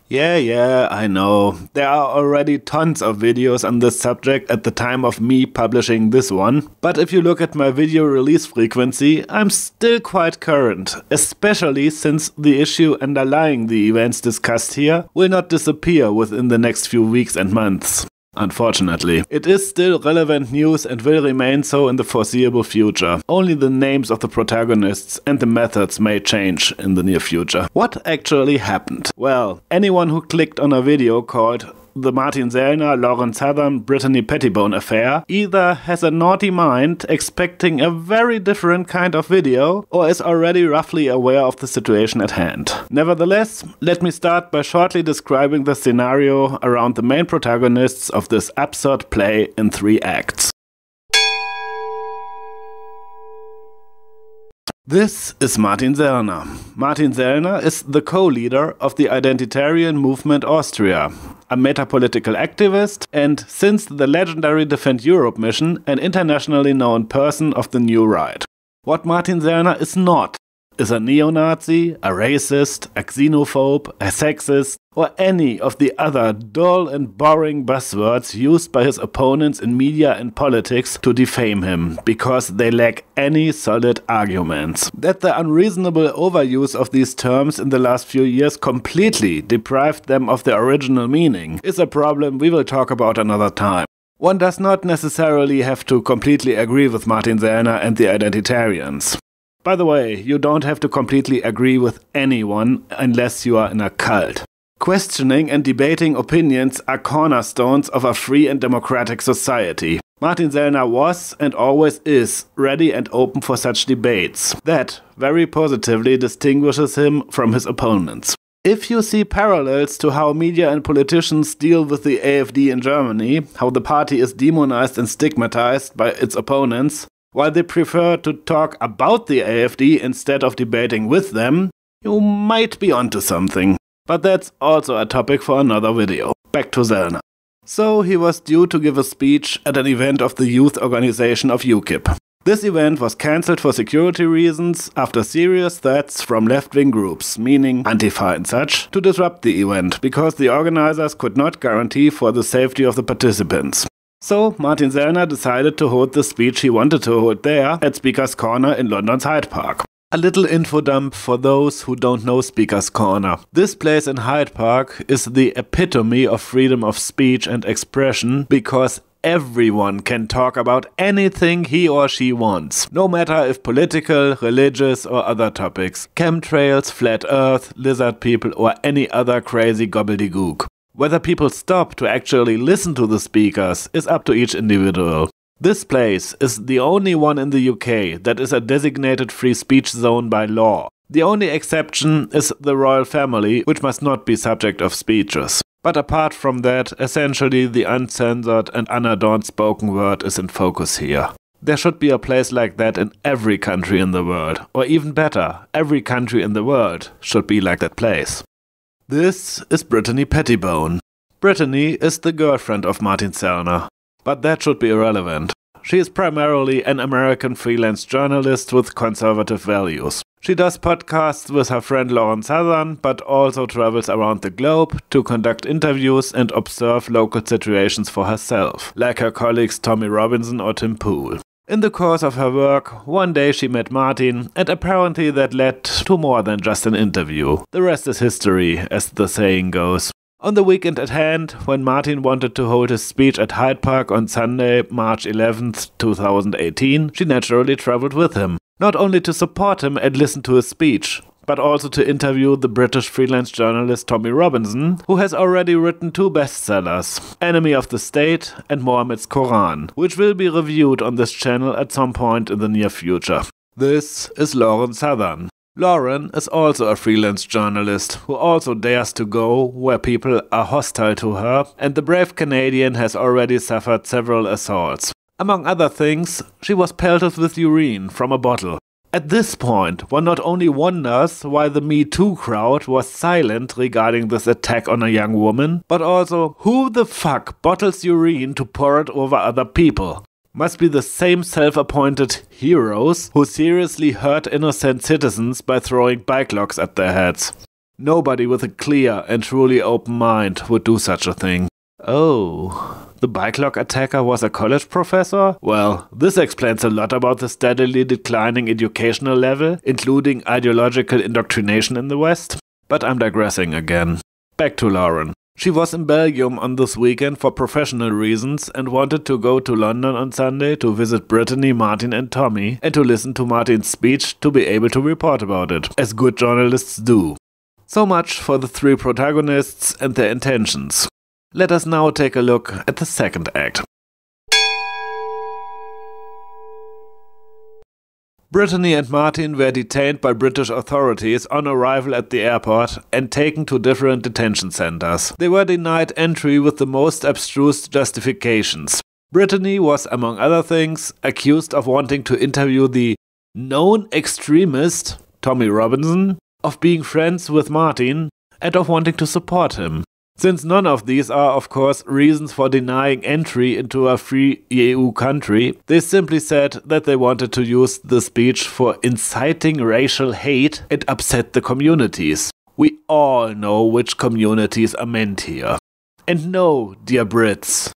Yeah, I know. There are already tons of videos on this subject at the time of me publishing this one, but if you look at my video release frequency, I'm still quite current, especially since the issue underlying the events discussed here will not disappear within the next few weeks and months. Unfortunately, it is still relevant news and will remain so in the foreseeable future. Only the names of the protagonists and the methods may change in the near future. What actually happened? Well, anyone who clicked on a video called the Martin Sellner, Lauren Southern, Brittany Pettibone affair either has a naughty mind expecting a very different kind of video or is already roughly aware of the situation at hand. Nevertheless, let me start by shortly describing the scenario around the main protagonists of this absurd play in 3 acts. This is Martin Sellner. Martin Sellner is the co-leader of the Identitarian Movement Austria, a metapolitical activist, and since the legendary Defend Europe mission, an internationally known person of the new right. What Martin Sellner is not is a neo-Nazi, a racist, a xenophobe, a sexist, or any of the other dull and boring buzzwords used by his opponents in media and politics to defame him, because they lack any solid arguments. That the unreasonable overuse of these terms in the last few years completely deprived them of their original meaning is a problem we will talk about another time. One does not necessarily have to completely agree with Martin Sellner and the Identitarians. By the way, you don't have to completely agree with anyone unless you are in a cult. Questioning and debating opinions are cornerstones of a free and democratic society. Martin Sellner was and always is ready and open for such debates. That very positively distinguishes him from his opponents. If you see parallels to how media and politicians deal with the AfD in Germany, how the party is demonized and stigmatized by its opponents, while they prefer to talk about the AfD instead of debating with them, you might be onto something. But that's also a topic for another video. Back to Sellner. So he was due to give a speech at an event of the youth organization of UKIP. This event was cancelled for security reasons after serious threats from left-wing groups, meaning Antifa and such, to disrupt the event, because the organizers could not guarantee for the safety of the participants. So Martin Sellner decided to hold the speech he wanted to hold there at Speaker's Corner in London's Hyde Park. A little info dump for those who don't know Speaker's Corner. This place in Hyde Park is the epitome of freedom of speech and expression because everyone can talk about anything he or she wants, no matter if political, religious or other topics, chemtrails, flat earth, lizard people or any other crazy gobbledygook. Whether people stop to actually listen to the speakers is up to each individual. This place is the only one in the UK that is a designated free speech zone by law. The only exception is the royal family, which must not be subject of speeches. But apart from that, essentially the uncensored and unadorned spoken word is in focus here. There should be a place like that in every country in the world. Or even better, every country in the world should be like that place. This is Brittany Pettibone. Brittany is the girlfriend of Martin Sellner. But that should be irrelevant. She is primarily an American freelance journalist with conservative values. She does podcasts with her friend Lauren Southern, but also travels around the globe to conduct interviews and observe local situations for herself, like her colleagues Tommy Robinson or Tim Pool. In the course of her work, one day she met Martin, and apparently that led to more than just an interview. The rest is history, as the saying goes. On the weekend at hand, when Martin wanted to hold his speech at Hyde Park on Sunday, March 11th, 2018, she naturally traveled with him. Not only to support him and listen to his speech, but also to interview the British freelance journalist Tommy Robinson, who has already written 2 bestsellers, Enemy of the State and Mohammed's Quran, which will be reviewed on this channel at some point in the near future. This is Lauren Southern. Lauren is also a freelance journalist who also dares to go where people are hostile to her, and the brave Canadian has already suffered several assaults. Among other things, she was pelted with urine from a bottle. At this point, one not only wonders why the Me Too crowd was silent regarding this attack on a young woman, but also who the fuck bottles urine to pour it over other people? Must be the same self-appointed heroes who seriously hurt innocent citizens by throwing bike locks at their heads. Nobody with a clear and truly open mind would do such a thing. Oh, the bike lock attacker was a college professor? Well, this explains a lot about the steadily declining educational level, including ideological indoctrination in the West. But I'm digressing again. Back to Lauren. She was in Belgium on this weekend for professional reasons and wanted to go to London on Sunday to visit Brittany, Martin and Tommy and to listen to Martin's speech to be able to report about it, as good journalists do. So much for the three protagonists and their intentions. Let us now take a look at the second act. Brittany and Martin were detained by British authorities on arrival at the airport and taken to different detention centers. They were denied entry with the most abstruse justifications. Brittany was, among other things, accused of wanting to interview the known extremist, Tommy Robinson, of being friends with Martin, and of wanting to support him. Since none of these are, of course, reasons for denying entry into a free EU country, they simply said that they wanted to use the speech for inciting racial hate and upset the communities. We all know which communities are meant here. And no, dear Brits,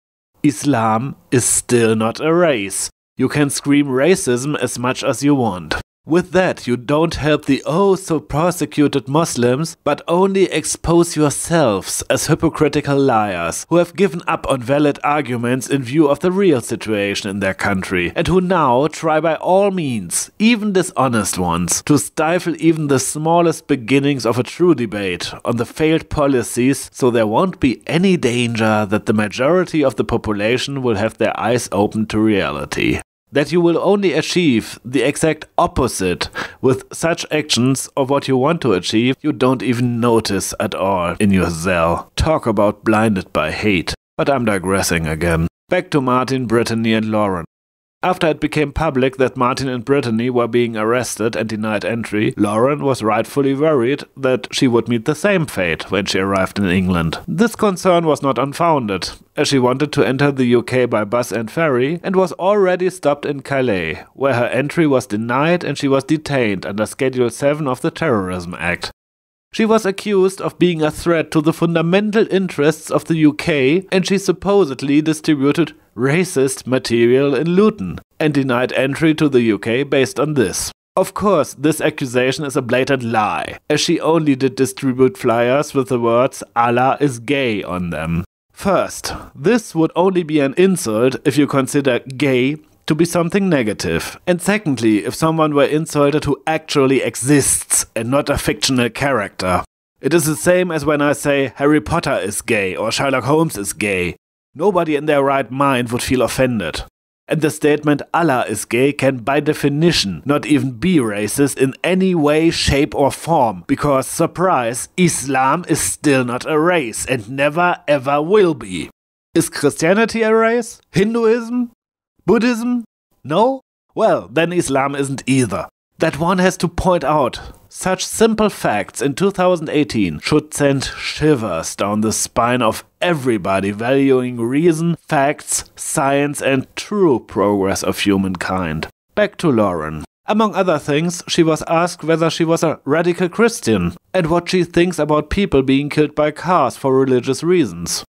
Islam is still not a race. You can scream racism as much as you want. With that, you don't help the oh-so-persecuted Muslims, but only expose yourselves as hypocritical liars who have given up on valid arguments in view of the real situation in their country, and who now try by all means, even dishonest ones, to stifle even the smallest beginnings of a true debate on the failed policies, so there won't be any danger that the majority of the population will have their eyes open to reality. That you will only achieve the exact opposite with such actions of what you want to achieve, you don't even notice at all in your cell. Talk about blinded by hate. But I'm digressing again. Back to Martin, Brittany and Lauren. After it became public that Martin and Brittany were being arrested and denied entry, Lauren was rightfully worried that she would meet the same fate when she arrived in England. This concern was not unfounded, as she wanted to enter the UK by bus and ferry and was already stopped in Calais, where her entry was denied and she was detained under Schedule 7 of the Terrorism Act. She was accused of being a threat to the fundamental interests of the UK, and she supposedly distributed racist material in Luton and denied entry to the UK based on this. Of course, this accusation is a blatant lie, as she only did distribute flyers with the words "Allah is gay" on them. First, this would only be an insult if you consider gay to be something negative. And secondly, if someone were insulted who actually exists and not a fictional character. It is the same as when I say Harry Potter is gay or Sherlock Holmes is gay. Nobody in their right mind would feel offended. And the statement Allah is gay can by definition not even be racist in any way, shape or form, because, surprise, Islam is still not a race and never ever will be. Is Christianity a race? Hinduism? Buddhism? No? Well, then Islam isn't either. That one has to point out. Such simple facts in 2018 should send shivers down the spine of everybody valuing reason, facts, science and true progress of humankind. Back to Lauren. Among other things, she was asked whether she was a radical Christian and what she thinks about people being killed by cars for religious reasons.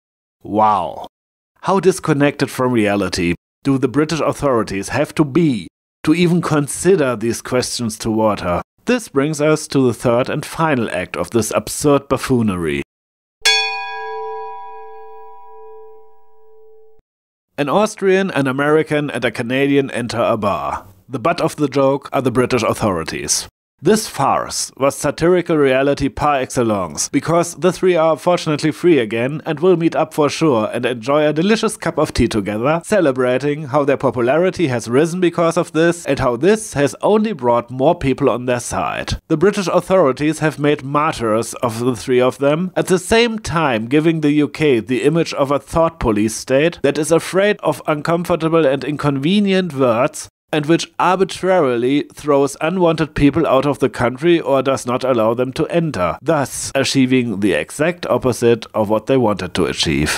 Wow. How disconnected from reality do the British authorities have to be to even consider these questions toward her? This brings us to the third and final act of this absurd buffoonery. An Austrian, an American and a Canadian enter a bar. The butt of the joke are the British authorities. This farce was satirical reality par excellence, because the three are fortunately free again and will meet up for sure and enjoy a delicious cup of tea together, celebrating how their popularity has risen because of this and how this has only brought more people on their side. The British authorities have made martyrs of the three of them, at the same time giving the UK the image of a thought police state that is afraid of uncomfortable and inconvenient words and which arbitrarily throws unwanted people out of the country or does not allow them to enter, thus achieving the exact opposite of what they wanted to achieve.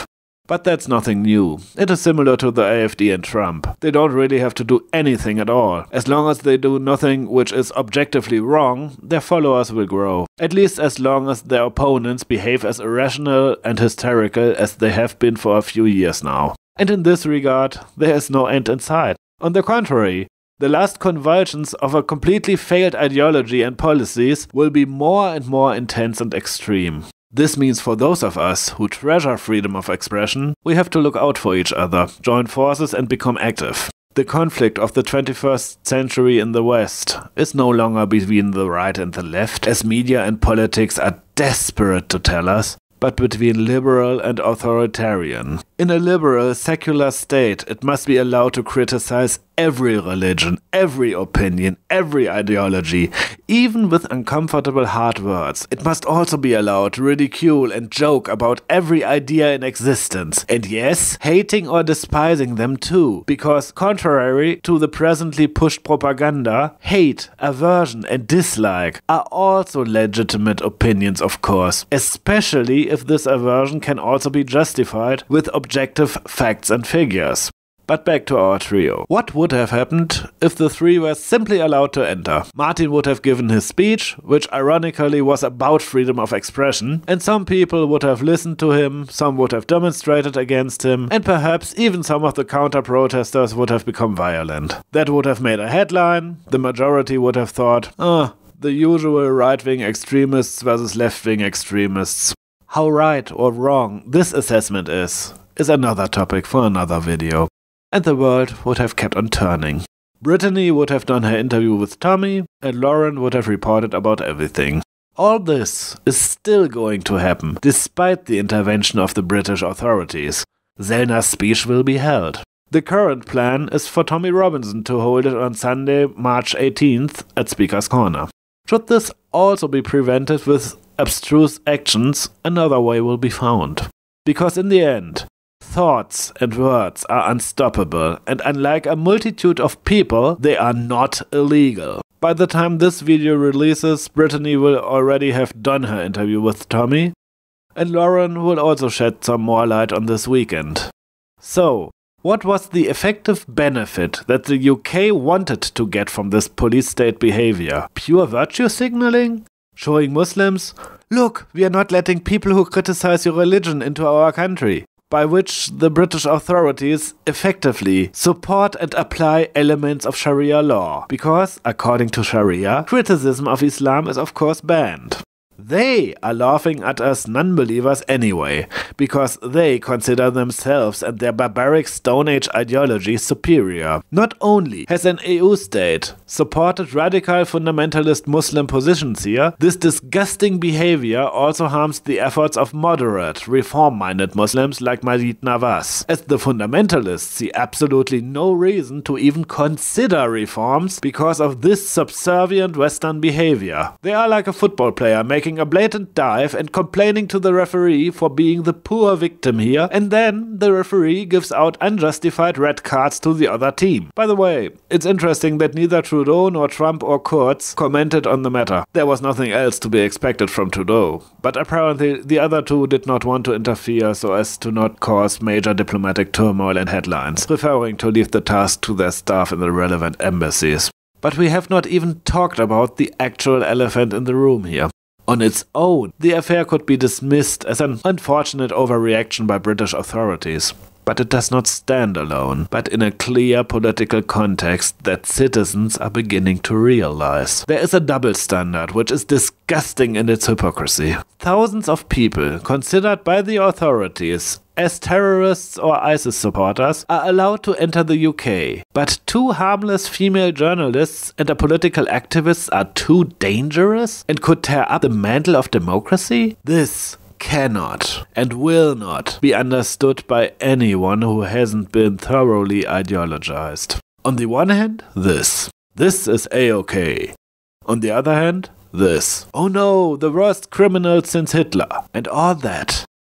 But that's nothing new. It is similar to the AfD and Trump. They don't really have to do anything at all. As long as they do nothing which is objectively wrong, their followers will grow. At least as long as their opponents behave as irrational and hysterical as they have been for a few years now. And in this regard, there is no end in sight. On the contrary, the last convulsions of a completely failed ideology and policies will be more and more intense and extreme. This means for those of us who treasure freedom of expression, we have to look out for each other, join forces and become active. The conflict of the 21st century in the West is no longer between the right and the left, as media and politics are desperate to tell us, but between liberal and authoritarian. In a liberal, secular state, it must be allowed to criticize every religion, every opinion, every ideology, even with uncomfortable hard words. It must also be allowed to ridicule and joke about every idea in existence. And yes, hating or despising them too, because contrary to the presently pushed propaganda, hate, aversion and dislike are also legitimate opinions, of course, especially if this aversion can also be justified with objective facts and figures. But back to our trio. What would have happened if the three were simply allowed to enter? Martin would have given his speech, which ironically was about freedom of expression, and some people would have listened to him, some would have demonstrated against him, and perhaps even some of the counter-protesters would have become violent. That would have made a headline. The majority would have thought, the usual right-wing extremists versus left-wing extremists. How right or wrong this assessment is another topic for another video. And the world would have kept on turning. Brittany would have done her interview with Tommy, and Lauren would have reported about everything. All this is still going to happen, despite the intervention of the British authorities. Zellner's speech will be held. The current plan is for Tommy Robinson to hold it on Sunday, March 18th at Speaker's Corner. Should this also be prevented with abstruse actions, another way will be found. Because in the end, thoughts and words are unstoppable, and unlike a multitude of people, they are not illegal. By the time this video releases, Brittany will already have done her interview with Tommy, and Lauren will also shed some more light on this weekend. So, what was the effective benefit that the UK wanted to get from this police state behavior? Pure virtue signaling? Showing Muslims, look, we are not letting people who criticize your religion into our country. By which the British authorities effectively support and apply elements of Sharia law, because, according to Sharia, criticism of Islam is of course banned. They are laughing at us non-believers anyway, because they consider themselves and their barbaric Stone Age ideology superior. Not only has an EU state supported radical fundamentalist Muslim positions here, this disgusting behavior also harms the efforts of moderate, reform-minded Muslims like Majid Nawaz, as the fundamentalists see absolutely no reason to even consider reforms because of this subservient Western behavior. They are like a football player making a blatant dive and complaining to the referee for being the poor victim here, and then the referee gives out unjustified red cards to the other team. By the way, it's interesting that neither Trudeau nor Trump or Kurz commented on the matter. There was nothing else to be expected from Trudeau, but apparently the other two did not want to interfere so as to not cause major diplomatic turmoil and headlines, preferring to leave the task to their staff in the relevant embassies. But we have not even talked about the actual elephant in the room here. On its own, the affair could be dismissed as an unfortunate overreaction by British authorities. But it does not stand alone, but in a clear political context that citizens are beginning to realize. There is a double standard, which is disgusting in its hypocrisy. Thousands of people, considered by the authorities as terrorists or ISIS supporters, are allowed to enter the UK. But two harmless female journalists and a political activist are too dangerous and could tear up the mantle of democracy? This cannot and will not be understood by anyone who hasn't been thoroughly ideologized. On the one hand, this is A-OK. On the other hand, this. Oh no, the worst criminal since Hitler, and all that.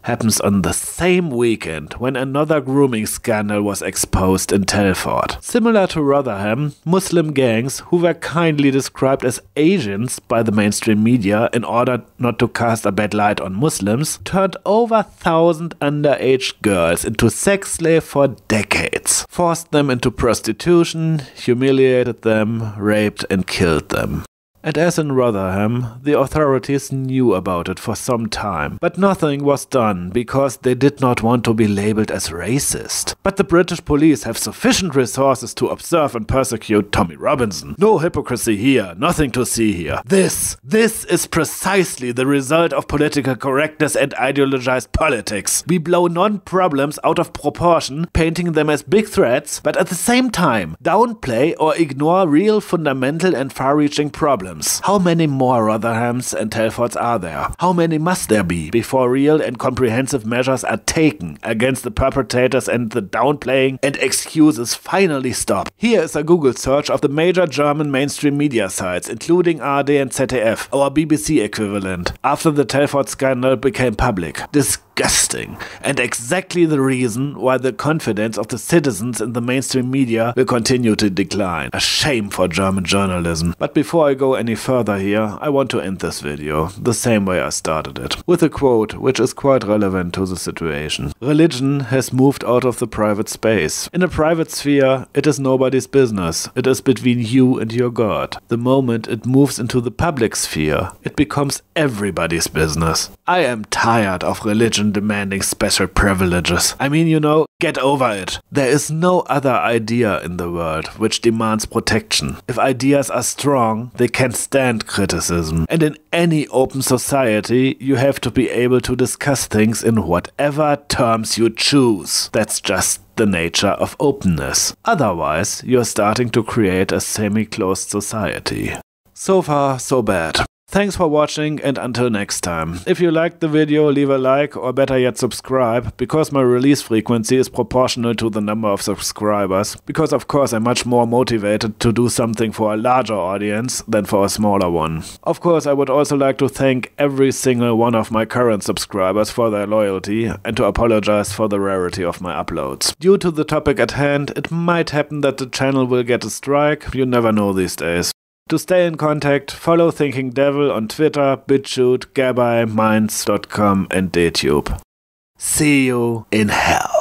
happens on the same weekend when another grooming scandal was exposed in Telford. Similar to Rotherham, Muslim gangs, who were kindly described as Asians by the mainstream media in order not to cast a bad light on Muslims, turned over 1,000 underage girls into sex slaves for decades, forced them into prostitution, humiliated them, raped and killed them. And as in Rotherham, the authorities knew about it for some time, but nothing was done because they did not want to be labeled as racist. But the British police have sufficient resources to observe and persecute Tommy Robinson. No hypocrisy here, nothing to see here. This is precisely the result of political correctness and ideologized politics. We blow non-problems out of proportion, painting them as big threats, but at the same time downplay or ignore real fundamental and far-reaching problems. How many more Rotherhams and Telfords are there? How many must there be before real and comprehensive measures are taken against the perpetrators and the downplaying and excuses finally stop? Here is a Google search of the major German mainstream media sites, including ARD and ZDF, our BBC equivalent, after the Telford scandal became public. Disgusting, and exactly the reason why the confidence of the citizens in the mainstream media will continue to decline. A shame for German journalism. But before I go any further here, I want to end this video the same way I started it, with a quote which is quite relevant to the situation. Religion has moved out of the private space. In a private sphere, it is nobody's business. It is between you and your God. The moment it moves into the public sphere, it becomes everybody's business. I am tired of religion demanding special privileges. I mean, you know, get over it. There is no other idea in the world which demands protection. If ideas are strong, they can stand criticism. And in any open society, you have to be able to discuss things in whatever terms you choose. That's just the nature of openness. Otherwise, you're starting to create a semi-closed society. So far, so bad. Thanks for watching, and until next time. If you liked the video, leave a like, or better yet subscribe, because my release frequency is proportional to the number of subscribers, because of course I'm much more motivated to do something for a larger audience than for a smaller one. Of course, I would also like to thank every single one of my current subscribers for their loyalty, and to apologize for the rarity of my uploads. Due to the topic at hand, it might happen that the channel will get a strike. You never know these days. To stay in contact, follow Thinking Devil on Twitter, BitChute, Gabby, Minds.com and DayTube. See you in hell.